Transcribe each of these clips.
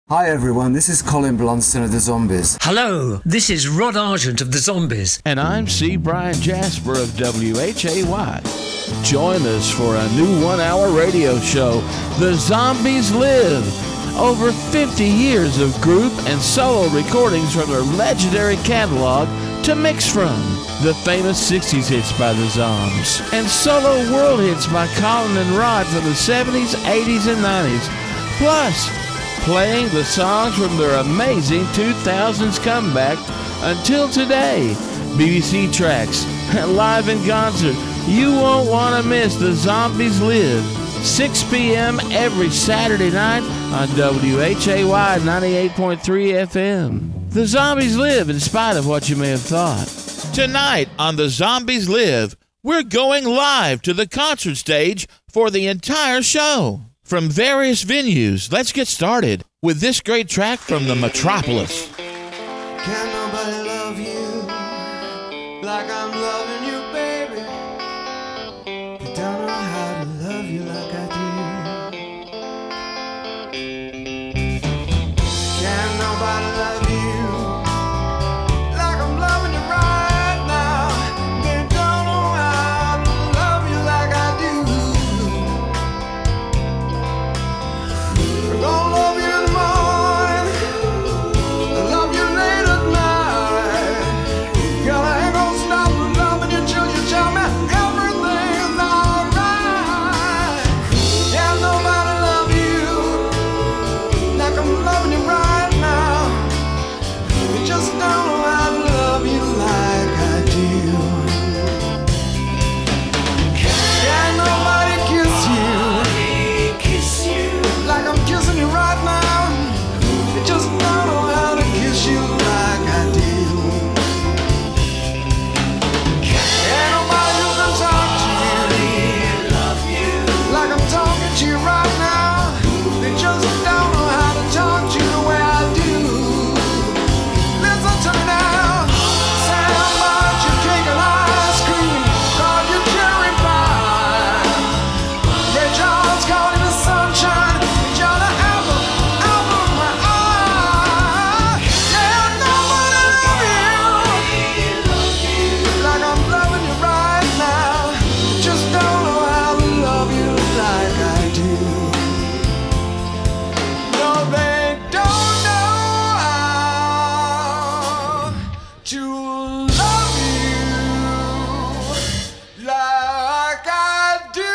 Hi everyone, this is Colin Blonston of the Zombies. Hello, this is Rod Argent of the Zombies. And I'm C. Brian Jasper of WHAY. Join us for a new one-hour radio show, The Zombies Live. Over 50 years of group and solo recordings from their legendary catalog to mix from. The famous 60s hits by the Zombs and solo world hits by Colin and Rod from the 70s, 80s, and 90s. Plus, playing the songs from their amazing 2000s comeback until today. BBC tracks, live in concert. You won't want to miss The Zombies Live. 6 p.m. every Saturday night on WHAY 98.3 FM. The Zombies Live in spite of what you may have thought. Tonight on The Zombies Live, we're going live to the concert stage for the entire show. From various venues, let's get started with this great track from the Metropolis. Can't nobody love you like I'm loving you, baby. You don't know how to love you like I do. Can't nobody love you like I'm loving you right now. They don't know how to love you like I do. I'm gonna love you in the morning, I love you late at night. Girl, I ain't gonna stop loving you till you tell me everything's alright. Can't nobody love you like I'm loving you right now. You just don't know how to love you like I do. Can't nobody kiss you like I'm kissing you right now. You just don't know how to kiss you like I do. Ain't nobody who can talk to you like I'm talking to you right now. They just don't know how to talk to you the way I do. Listen to me now. Say how much you cake and ice cream, call you cherry pie. Ray Charles called you the sunshine, but you're the apple of my eye. Yeah, nobody love you like I'm loving you right now. Just don't know how to love you like I do. No, they don't know how to love you like I do.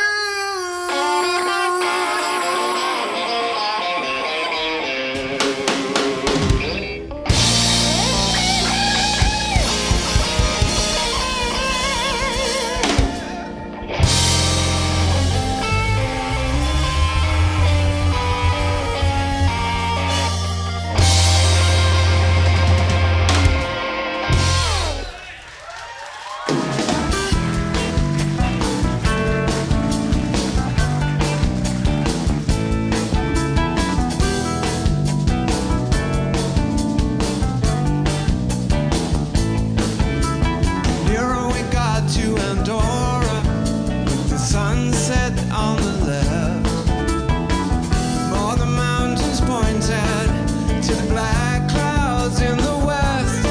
Nearer we got to Andorra, with the sunset on the left. More the mountains pointed to the black clouds in the west.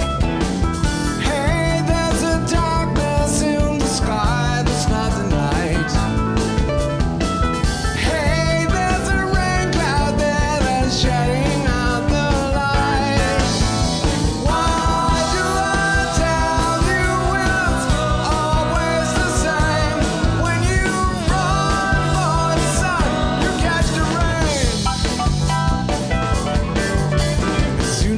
Hey, there's a darkness in the sky that's not the night. Hey, there's a rain cloud there that's shutting out the light. Why do I tell you it's always the same? When you run for the sun, you catch the rain. As soon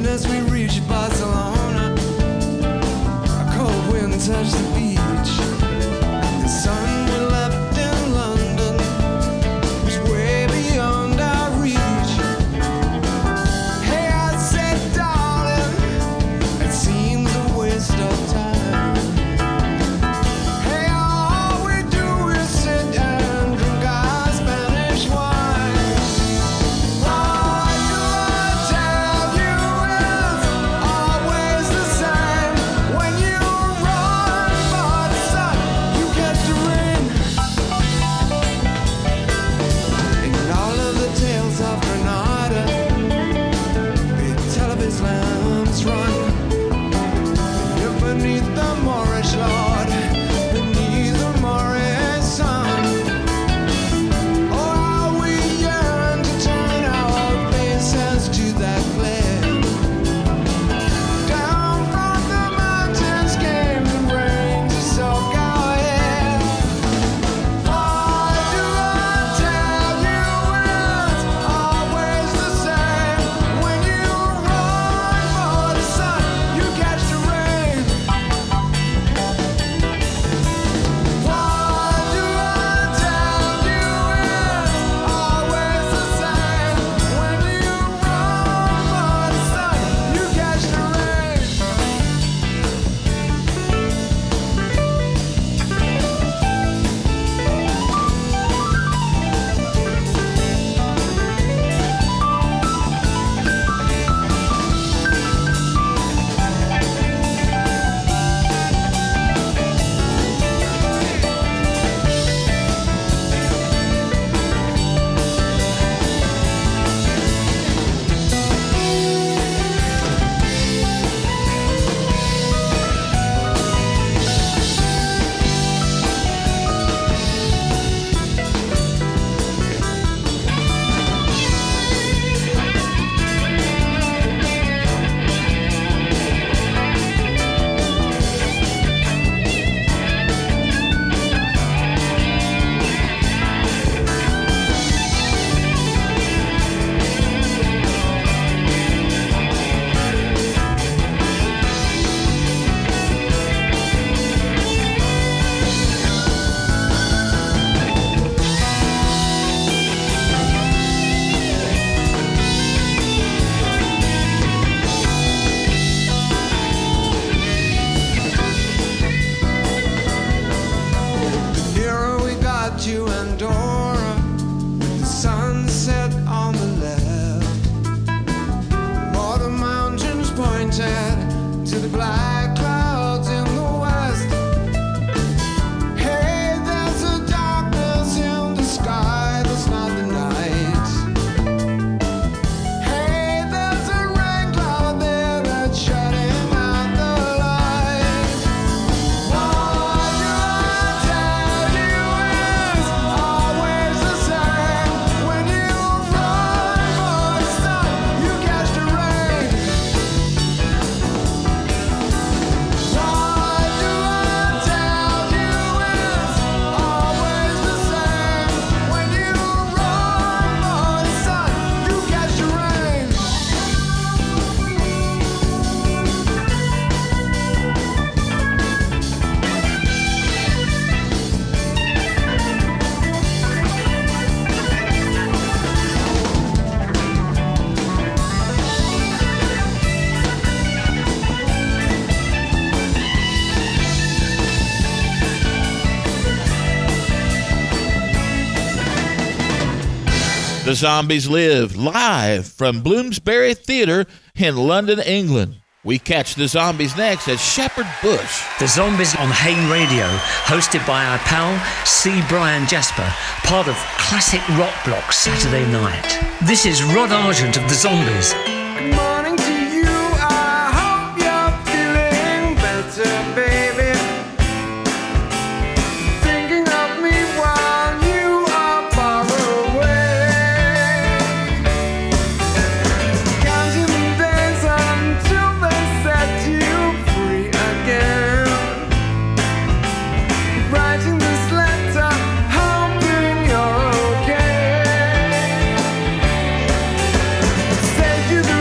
black clouds in the west. Hey, there's a darkness in the sky that's not the night. Hey, there's a rain cloud there that's shutting out the light. What do I tell you is always the same. When you run for the sun, you catch the rain. What do I tell you is always the same. When you run for the sun, you catch the rain. The Zombies Live, live from Bloomsbury Theatre in London, England. We catch the Zombies next at Shepherd Bush. The Zombies on Hain Radio, hosted by our pal C. Brian Jasper, part of Classic Rock Block Saturday night. This is Rod Argent of the Zombies. Good morning to you. I hope you're feeling better, baby. Thinking of me while you are far away. Counting the days until they set you free again. Writing this letter, hoping you're okay. Send you the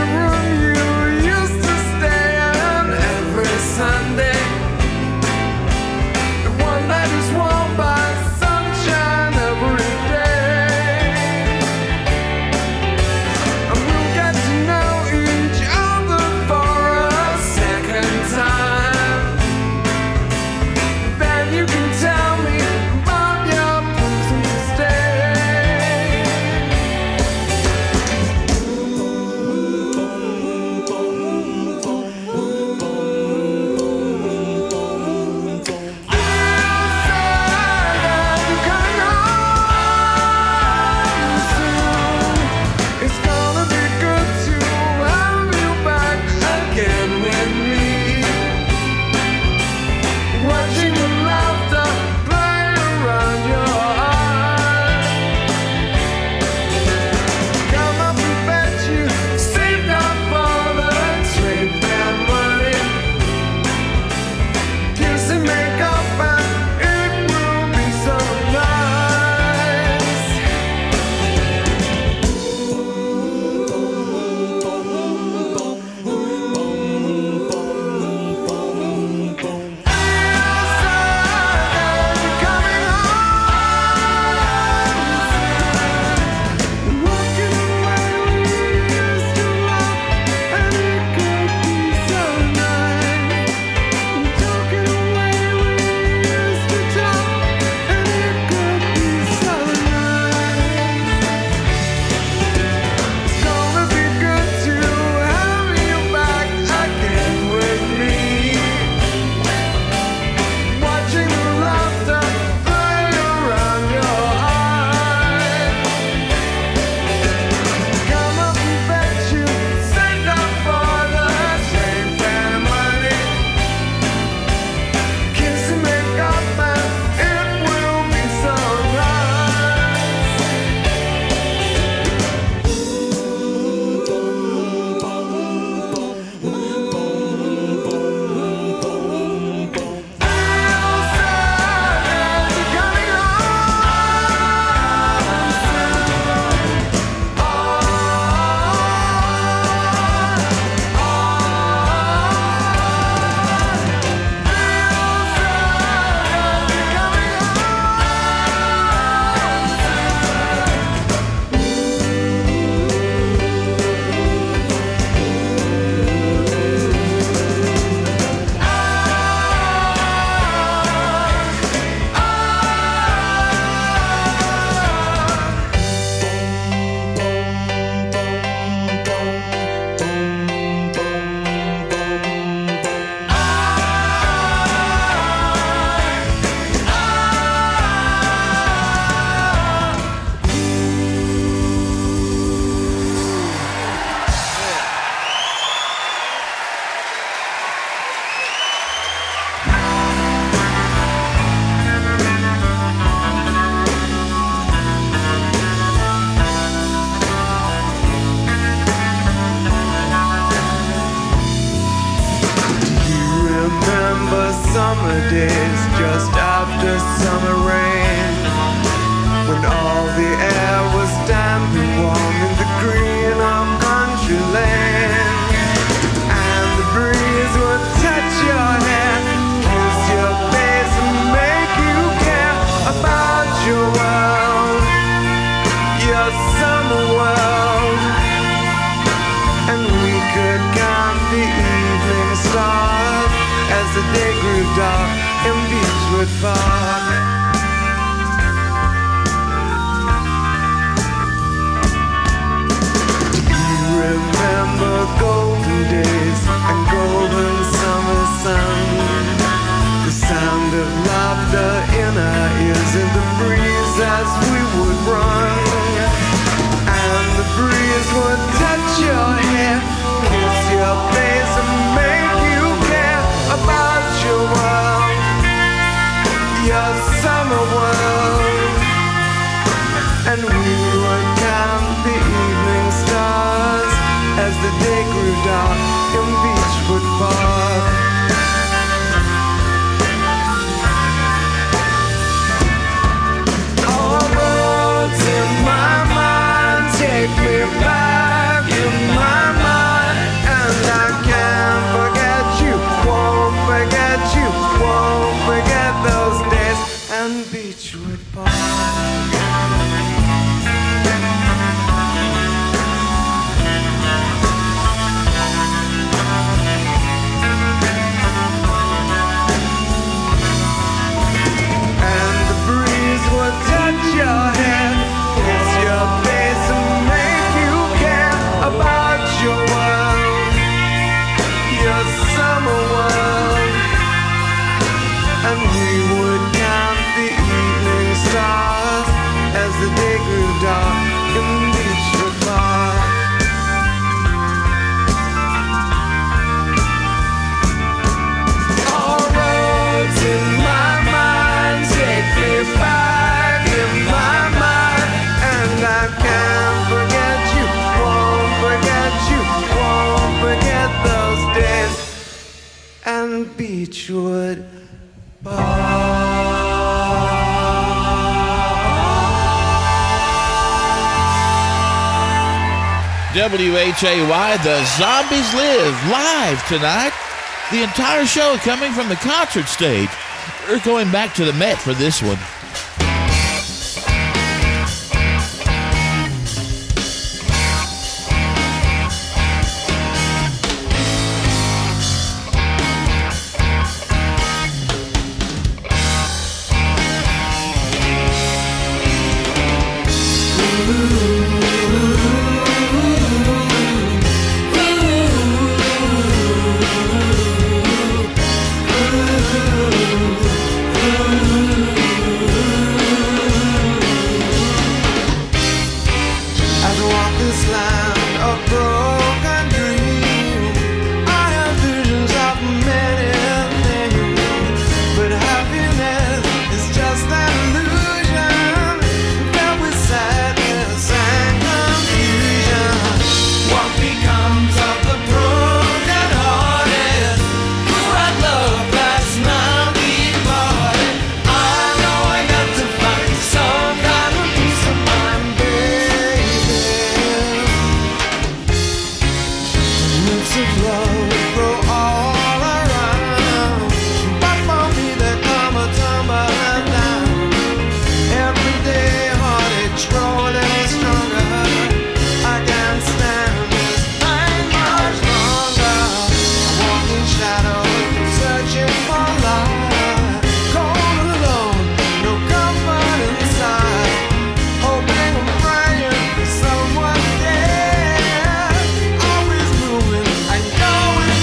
summer days just after summer rain, when all the air was damp and warm in the green of country lane, and the breeze would touch your hair, kiss your face and make you care about your world, your summer world. And we could count the evening stars as the day grew dark in Beechwood Park. Do you remember golden days and golden summer sun? The sound of laughter in our ears in the breeze as we would run, and the breeze would touch your hair, kiss your face and make you care about your world, your summer world. And we would count the evening stars as the day grew dark in Beechwood Park. All roads in my mind take me back in my mind, and I can't forget you, won't forget you, won't forget those days and Beechwood Park. And the breeze would touch your hair, kiss your face and make you care about your world, your summer world. And we would count the evening stars as the day grew dark in Beechwood Park. All roads in my mind take me back in my mind, and I can't forget you, won't forget you, won't forget those days and Beechwood WHAY, The Zombies Live, live tonight. The entire show coming from the concert stage. We're going back to the Met for this one. As I walk this land of broken dreams, I have visions of many things, but happiness is just an illusion, filled with sadness and confusion. What becomes of the broken-hearted who had loved last night departed? I know I got to find some kind of peace of mind, baby. Roots of love grow all around, but for me they come a tumbling down. Every day heartache growing stronger. I can't stand this pain much longer. I walk in shadows, searching for light, cold and alone, no comfort inside. Hoping and praying for someone there, always moving and going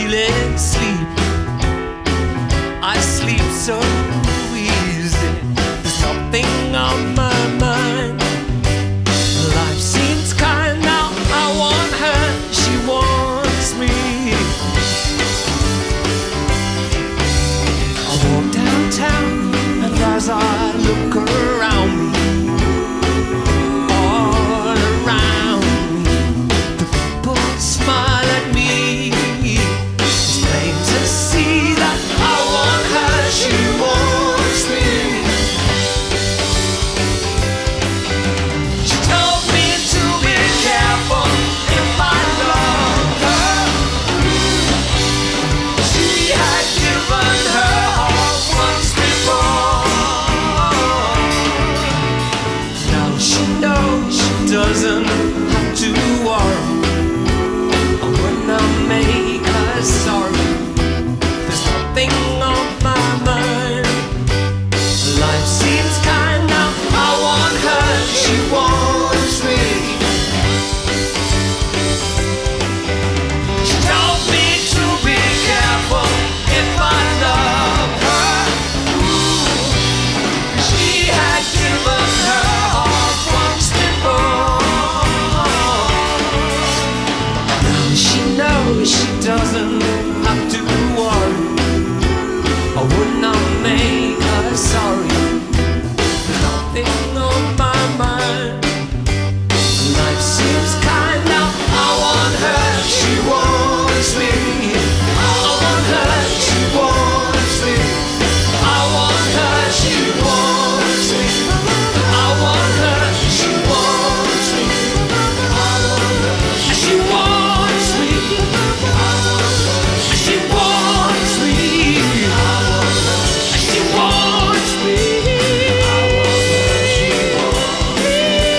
feeling sleep. I sleep so easy. There's nothing on my mind. Life seems kind now. I want her, she wants me. I walk downtown, and as I look around me, all around me, the people smile at me. It's plain to see that I want her, she wants me. She told me to be careful if I love her. She had given her heart once before. Now she knows she doesn't have to worry. I wanna make her sorry. There's nothing on my mind. Life seems kind now. I want her, she wants me. She told me to be careful if I love her. She had given her heart once before. Now she knows she doesn't have to worry. I would not make her sorry. There's nothing on my mind. Life seems kind now. I want her, she wants me. I want her, she wants me. I want her, she wants me. I want her, she wants me. I want her, she wants me. I want her, she wants me. I want her, she wants me. I want her, she wants me.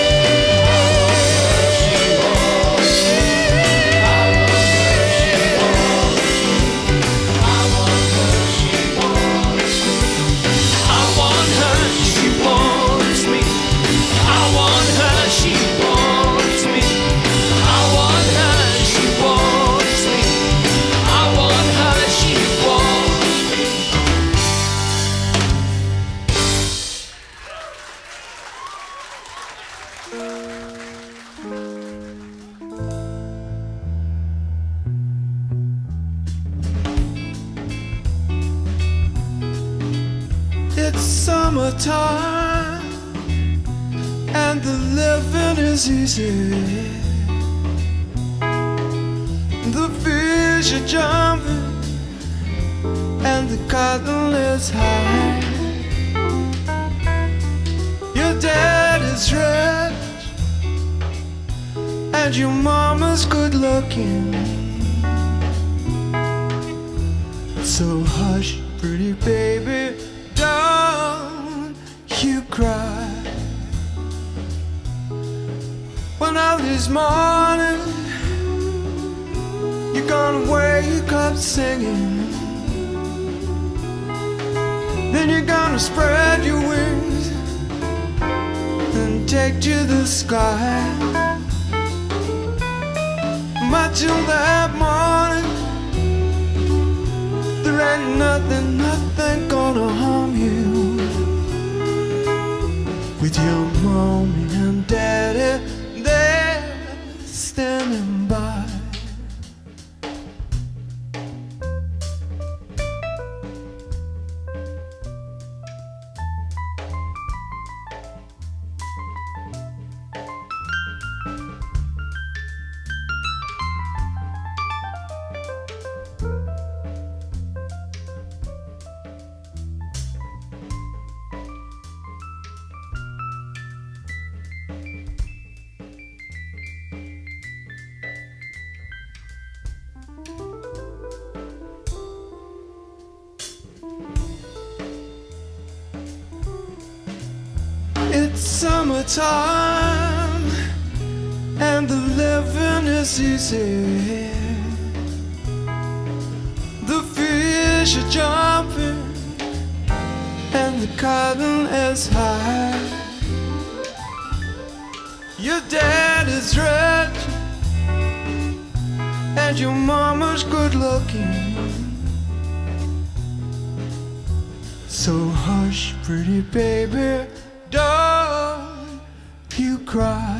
It's summertime and the living is easy. The fish are jumping and the cotton is high. Your dad is rich and your mama's good looking. So hush, pretty baby, don't you cry. One of these mornings you're gonna wake up singing. Then you're gonna spread your wings and take to the sky. But till that morning there ain't nothing gonna harm you. With your mommy and daddy there standing by. It's summertime and the living is easy. The fish are jumping and the cotton is high. Your dad is rich and your mama's good looking. So hush, pretty baby, don't you cry.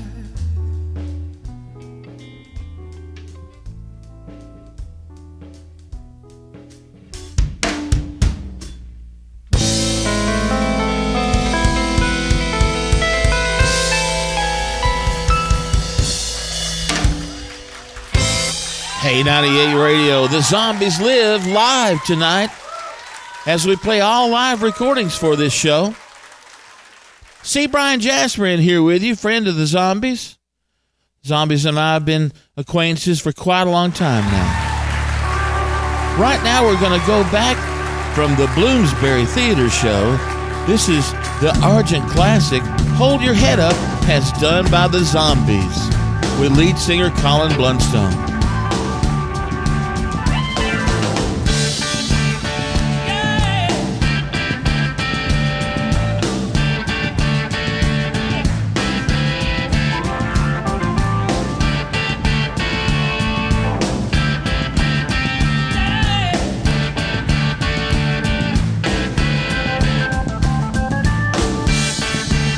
Hey, 98 Radio, the Zombies Live live tonight as we play all live recordings for this show. C. Brian Jasper in here with you, friend of the Zombies. Zombies and I have been acquaintances for quite a long time now. Right now we're going to go back from the Bloomsbury Theater show. This is the Argent classic, Hold Your Head Up, as done by the Zombies, with lead singer Colin Blunstone.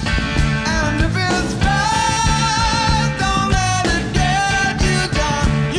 And if it's bad, don't let it get you down.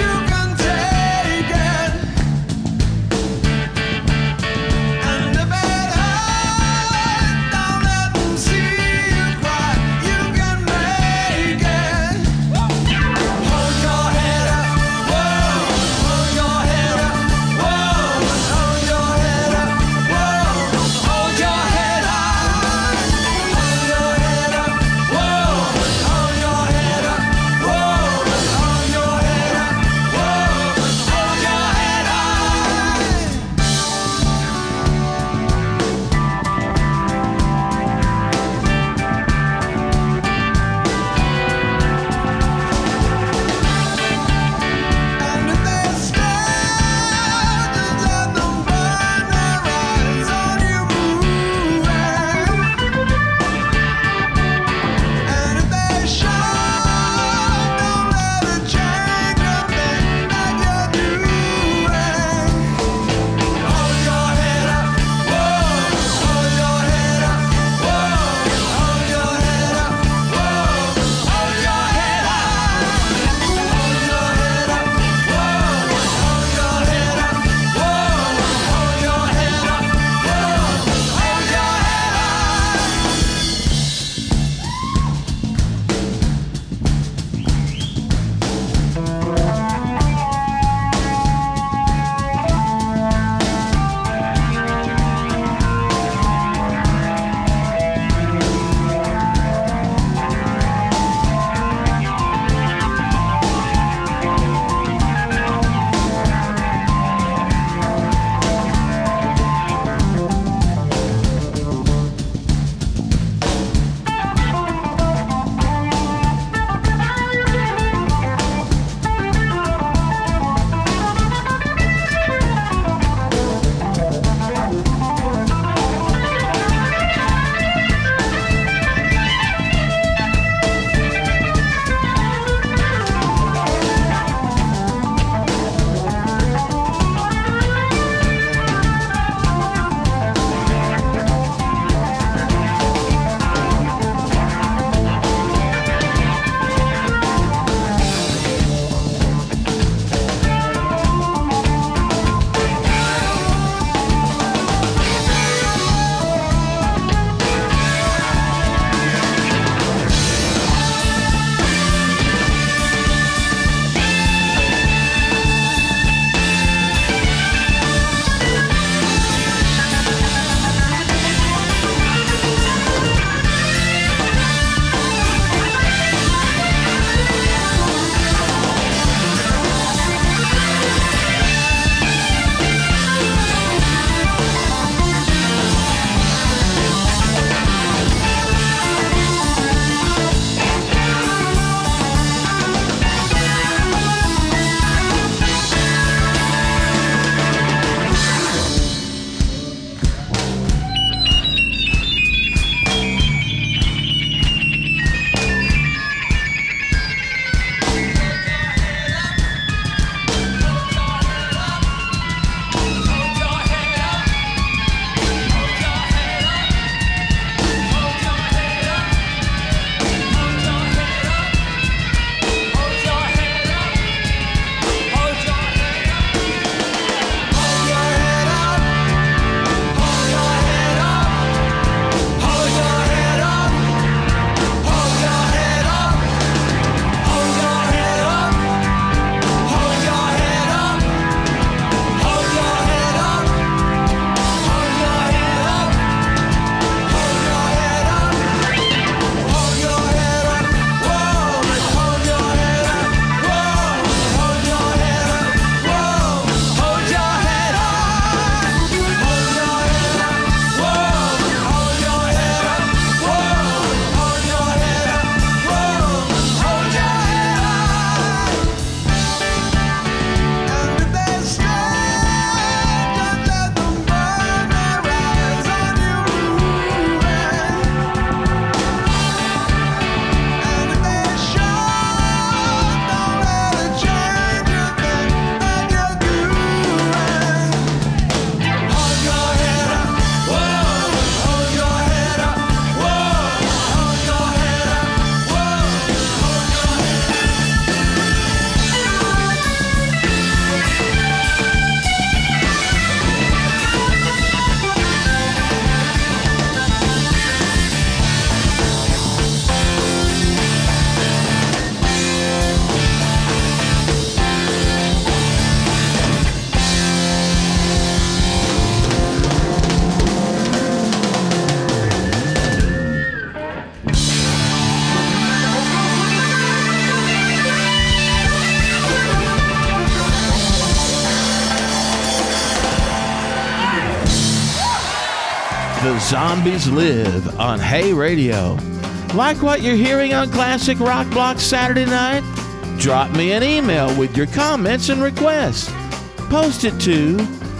The Zombies Live on Hey Radio. Like what you're hearing on Classic Rock Block Saturday night? Drop me an email with your comments and requests. Post it to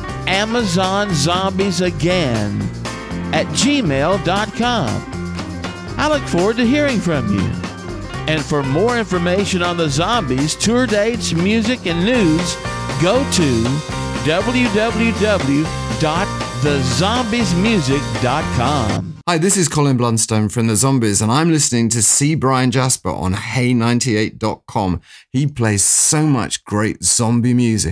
AmazonZombiesAgain@gmail.com. I look forward to hearing from you. And for more information on the Zombies, tour dates, music, and news, go to www.thezombiesmusic.com. Hi, this is Colin Blunstone from The Zombies, and I'm listening to C. Brian Jasper on Hey98.com. He plays so much great zombie music.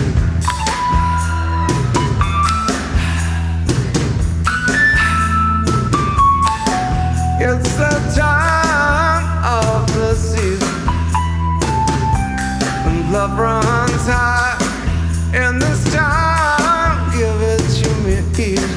It's the time of the season when love runs high. In this time, give it to me easy.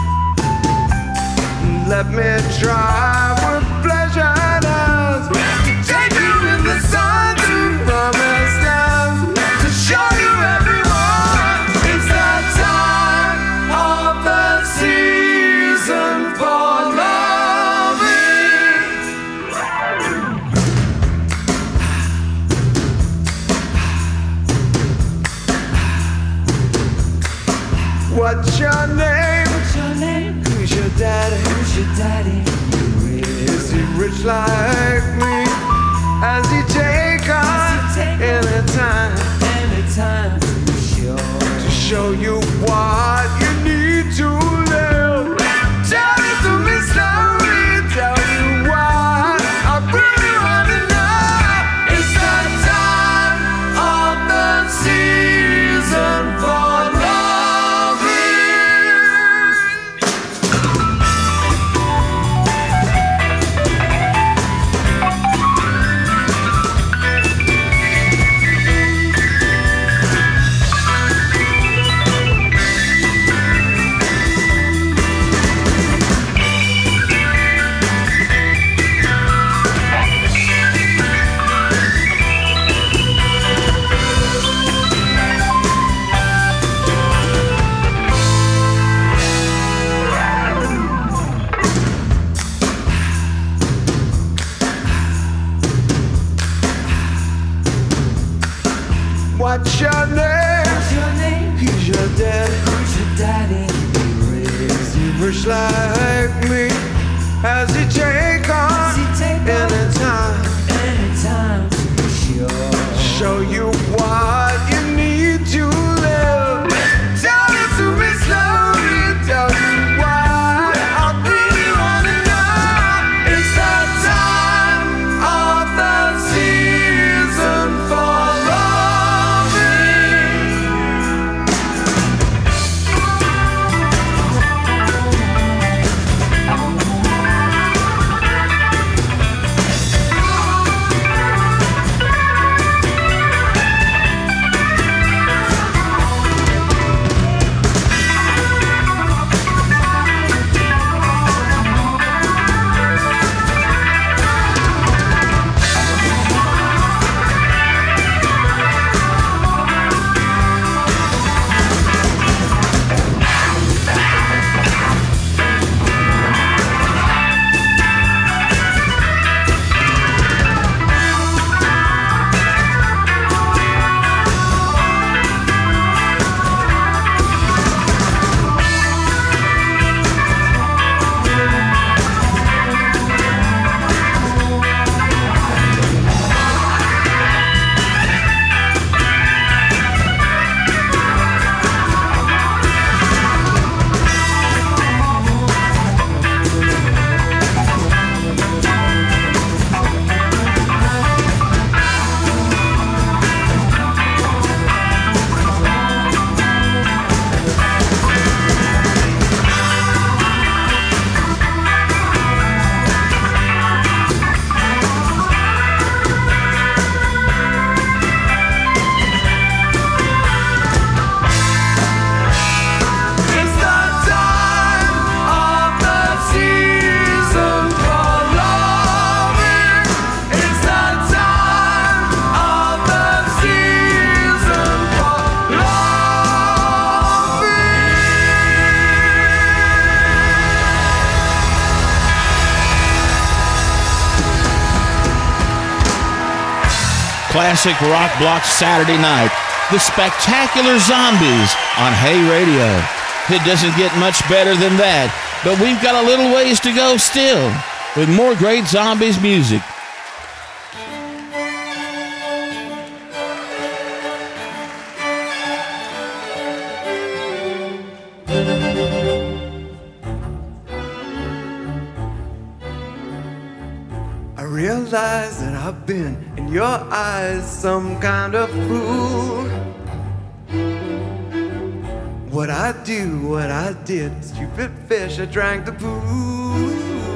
Let me try with pleasure to take you in the sun to promised land, to show you everyone. It's the time of the season for loving. What's your name? What's your name? Who's your daddy? Who's your daddy? Is he rich like me? Has he take us anytime to show you what you need to live? Tell it to me slowly, tell you why I really wanna know. It's the time of the season for What's your name? What's your name? Who's your daddy? Who's your daddy? Is he rich like me? Has he take on anytime to show you what you need to live? Tell it to me slowly, tell you why I really wanna know. It's the time of the season for loving. classic rock block Saturday night. The spectacular Zombies on Hay Radio. It doesn't get much better than that, but we've got a little ways to go still with more great Zombies music. I realize that I've been in your eyes some kind of fool. What I do, what I did, stupid fish, I drank the pool.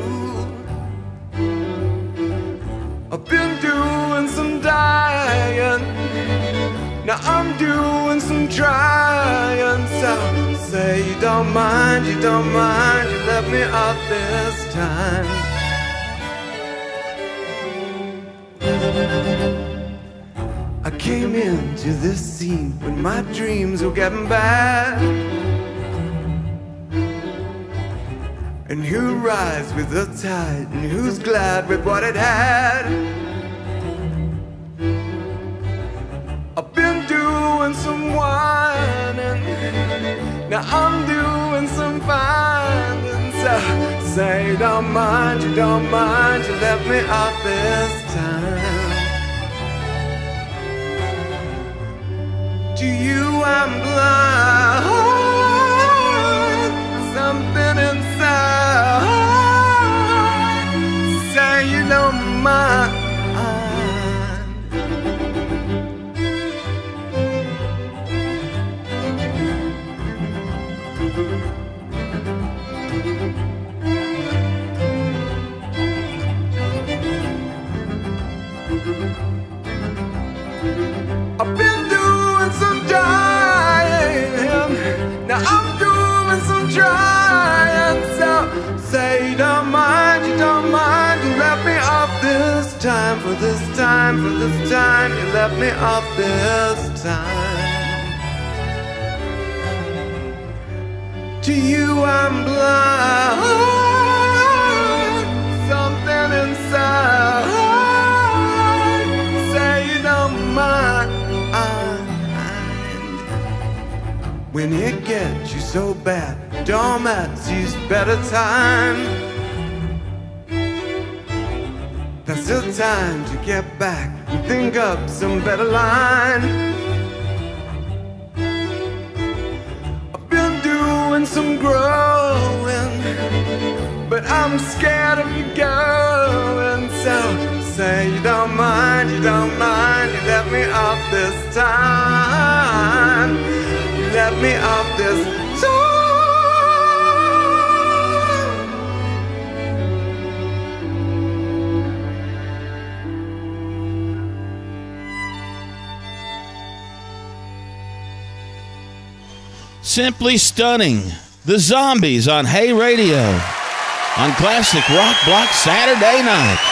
I've been doing some dying, now I'm doing some trying. So say you don't mind, you don't mind, you let me off this time. I came into this scene when my dreams were getting bad. And who rides with the tide, and who's glad with what it had? I've been doing some whining, now I'm doing some finding. So say you don't mind, you don't mind, you let me off this time. To you I'm blind, something inside say you don't mind. I've been doing some dying, now I'm doing some trying. So say you don't mind, you don't mind, you let me off this time. For this time, for this time, you let me off this time. To you I'm blind, something inside say you don't mind. When it gets you so bad, doormat sees better time. That's the time to get back and think up some better line. I've been doing some growing, but I'm scared of you going. So say you don't mind, you don't mind, you let me off this time. Let me off this time. Simply stunning. The Zombies on Hay Radio on Classic Rock Block Saturday night.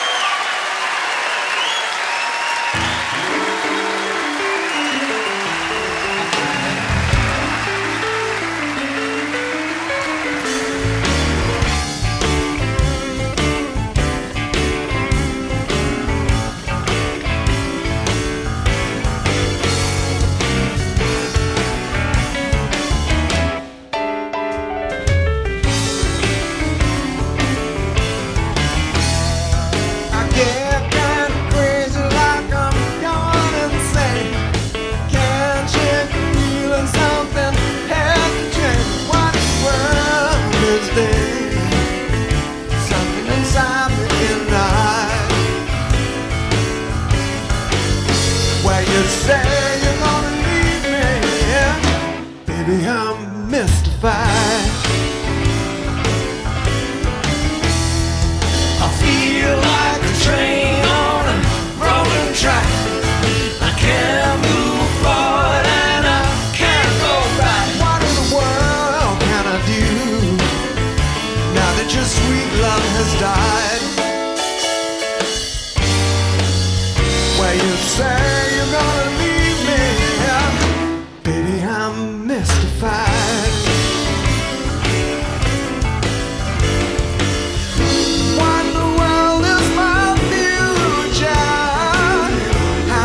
Say you're gonna leave me, baby, I'm mystified. I feel like a train on a rolling track. I can't move forward and I can't go back. What in the world can I do now that your sweet love has died? Where you say you're gonna leave me, baby, I'm mystified. What in the world is my future?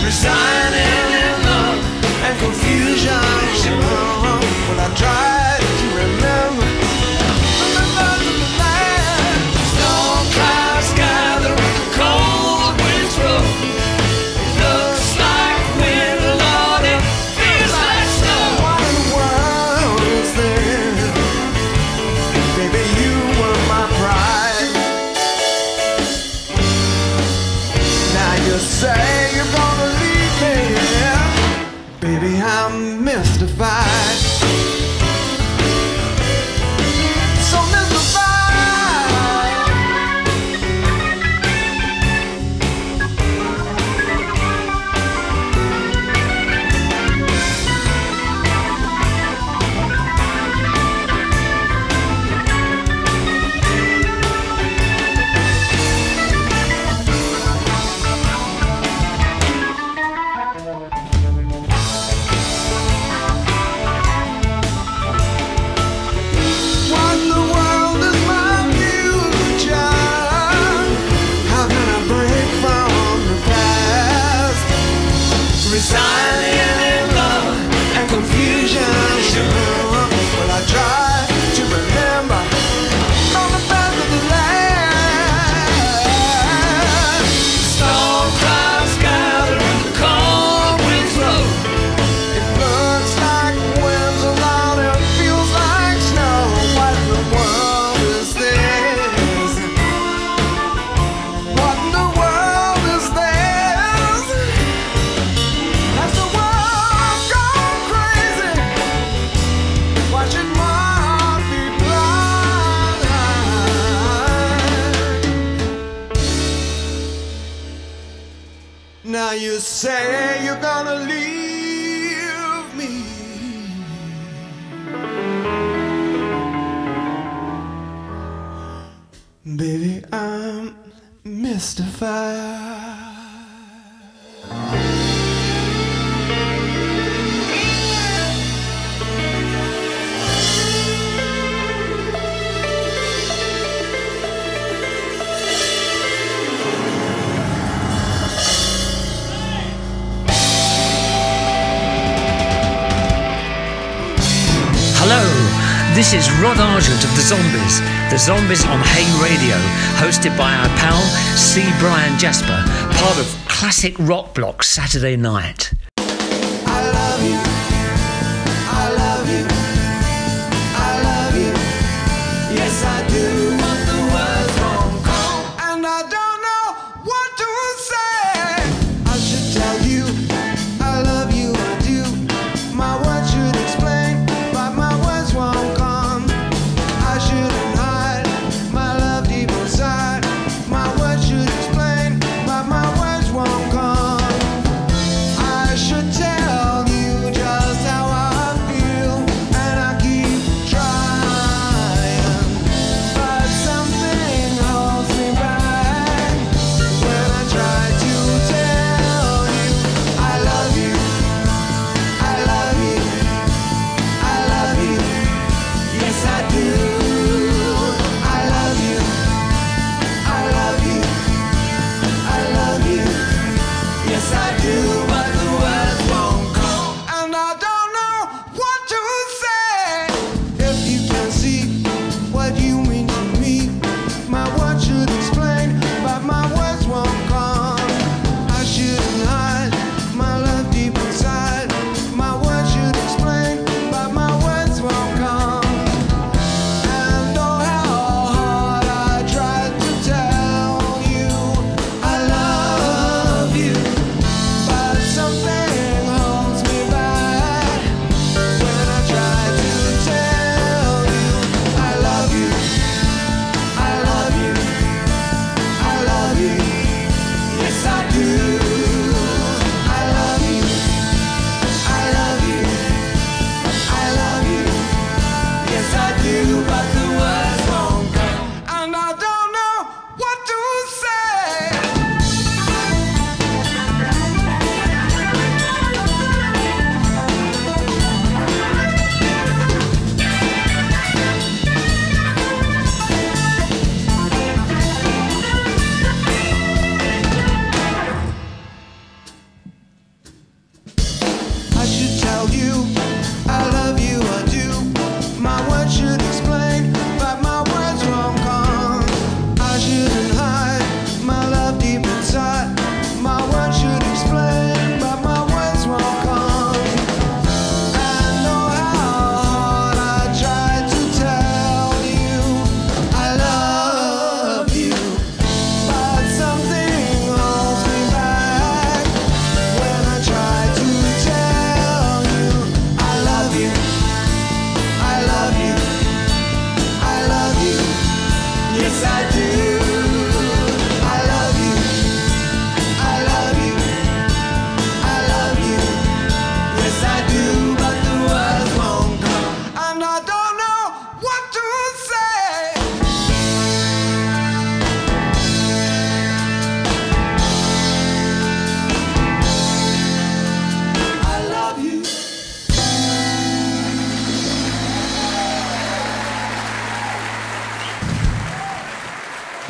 resigning in love and confusion. Well, I tried to remember the love of the land. Storm clouds gather and the cold winds roll. It looks like wind, Lord, it feels like snow. What in the world is there? Baby, you were my pride. Now you say you're gonna leave me, yeah? Baby, I'm mystified. So mystified. What in the world is my future? How can I break from the past? Resigning in love and confusion. Well, I try to remember on the path of the land. Storm clouds gather and the cold winds blow. It looks like winds are loud and it feels like snow. What in the world is this? What in the world is this? Has the world gone crazy? Why should my heart be blind? Now you say you're gonna leave me. Baby, I'm mystified. Hello, this is Rod Argent of The Zombies. The Zombies on Hay Radio, hosted by our pal C. Brian Jasper, part of Classic Rock Block Saturday Night. I love you. I love you. I love you. Yes, I do. But the words won't come, and I don't know what to say. I should tell you I love you. I do. My words should explain, but my words won't come. I shouldn't hide my love deep inside. My words should explain, but my words won't come. I should tell you just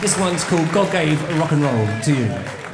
This one's called God Gave Rock and Roll to You.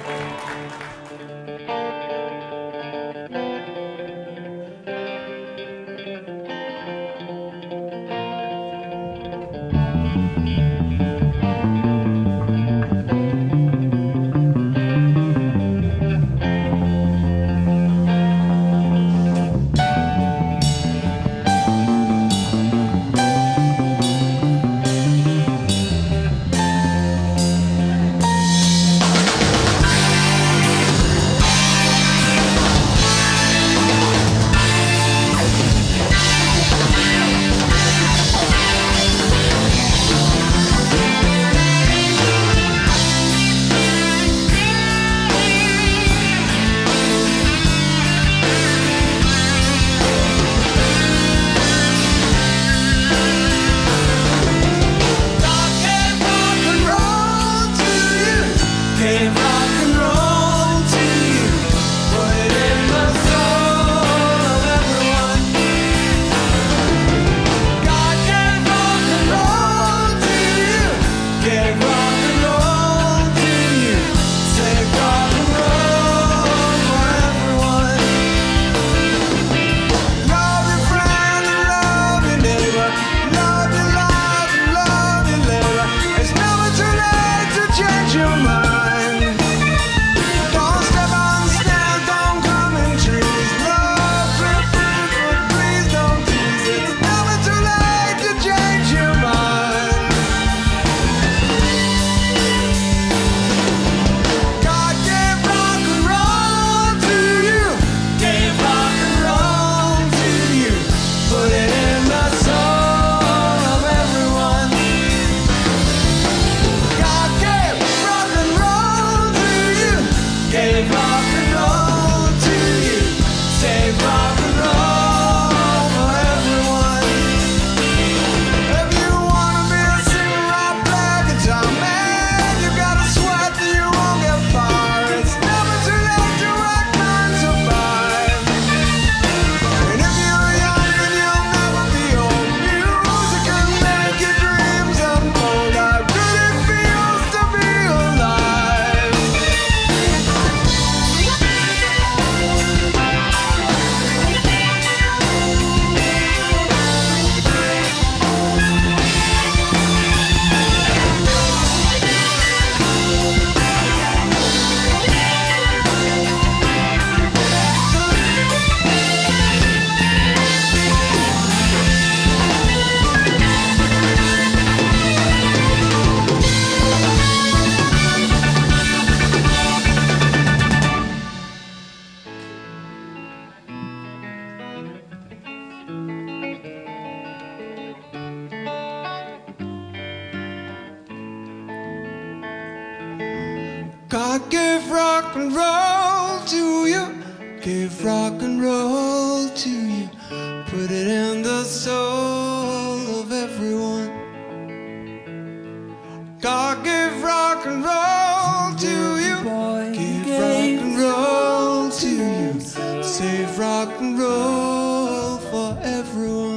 God gave rock and roll to you, gave rock and roll to you, put it in the soul of everyone. God gave rock and roll to you, gave rock and roll to you, save rock and roll for everyone.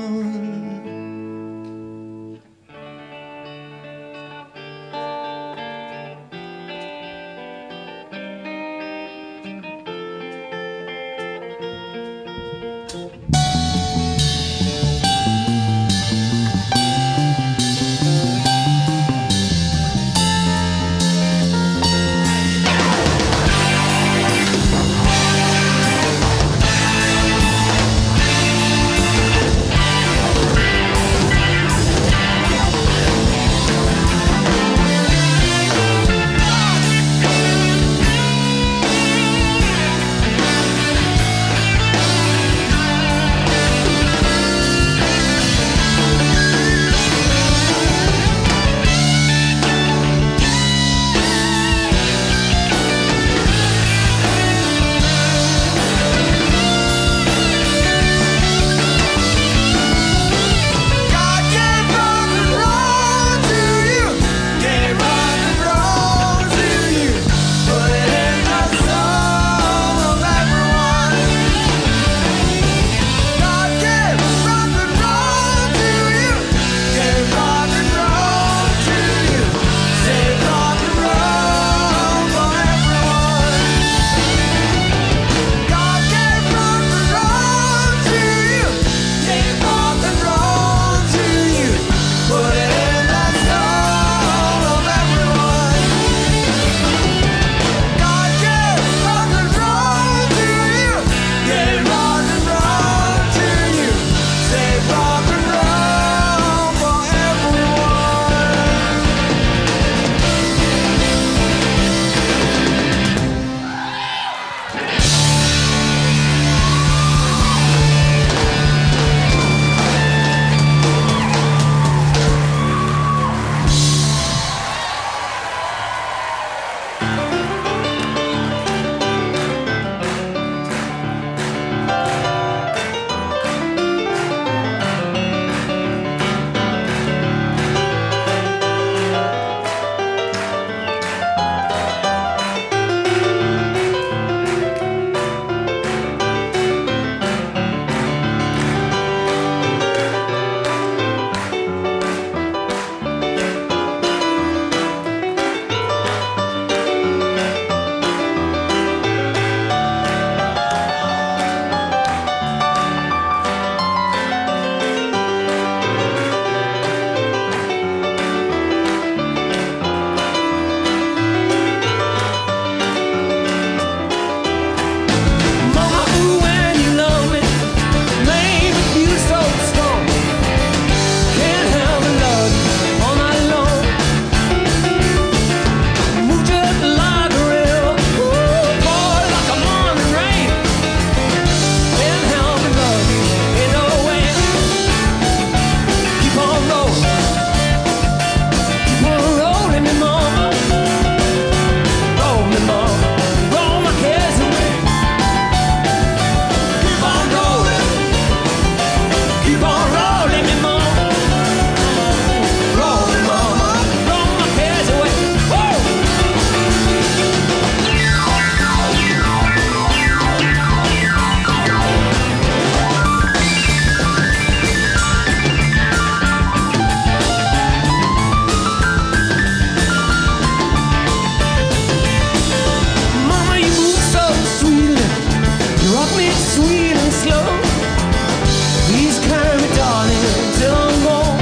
Fuck me sweet and slow. Please carry me, darling, till I'm gone.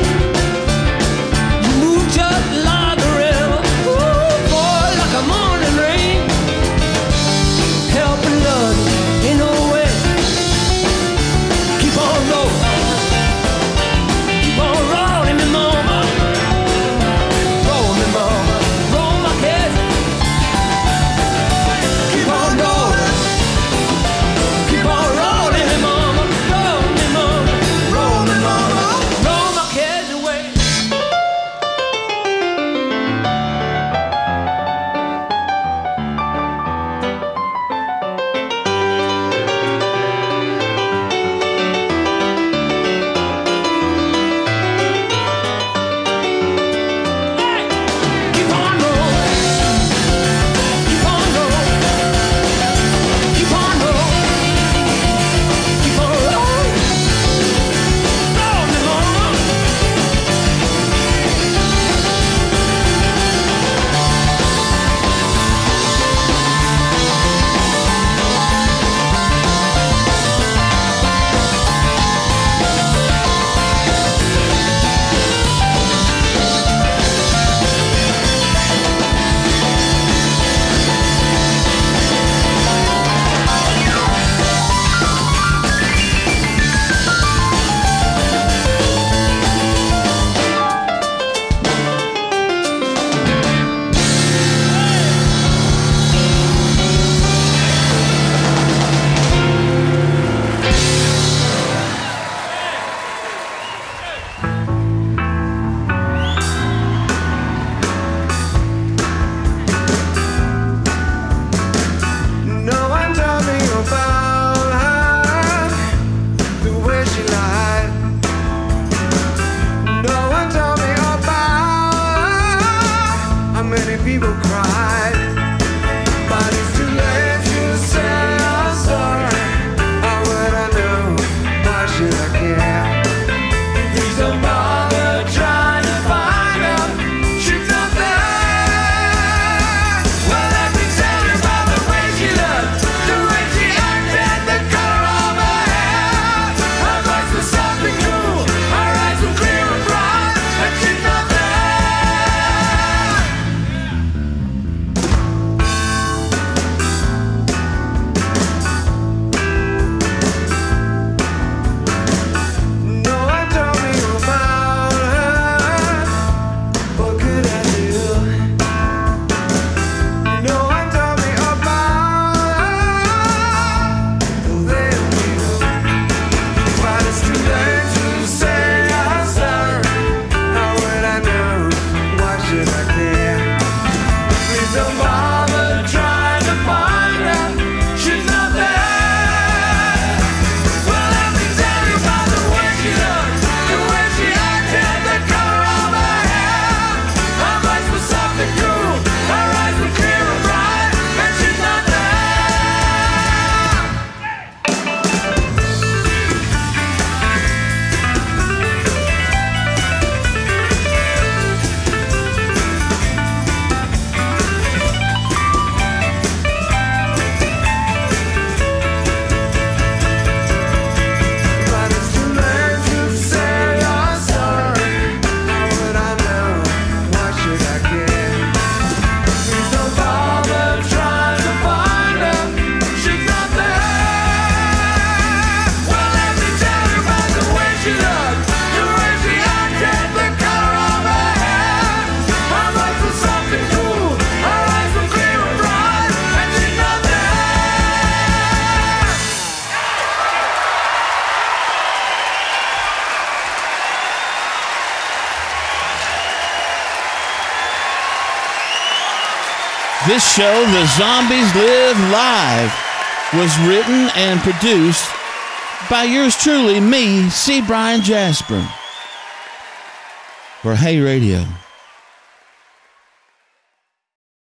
You move just like a river, ooh, boy, like a morning rain. Help and love in no way. Keep on rolling. Keep on rolling me, mama. Roll me, mama. Roll my cares. Keep on rolling. Keep on rolling me, mama. Roll me, mama. Roll me, mama. Roll my cares away. Keep on rolling. Keep on rolling. Keep on rolling. Keep on rolling. Roll me, mama. No one told me about her, the way she lied. No one told me about how many people cried. But it's too late to say I'm sorry. How would I know? Why should I care? Please don't bother trying to find out. She's not there. Well, let me tell you about the way she looked, the way she acted, the color of her hair. Her voice was soft and cool, her eyes were clear and bright, and she's not there. No one told me about her. What could I do? No one told me about her. They knew. But it's too late to say I'm sorry. How would I know? Why should I care? Please don't bother trying to find her. She's not there. Well, let me tell you about the way she looked, the way she acted, the color of her hair. Her voice was soft and cool, her eyes were clear and bright, and she's not there. But it's too late to say I'm sorry. How would I know? Why should I care? Please don't bother trying to find her. She's not there. Well, let me tell you about the way she looked, the way she acted, the color of her hair. Her voice was soft and cool, her eyes were clear and bright, and she's not there. This show, The Zombies Live Live, was written and produced by yours truly, me, C. Brian Jasper, for Hey Radio.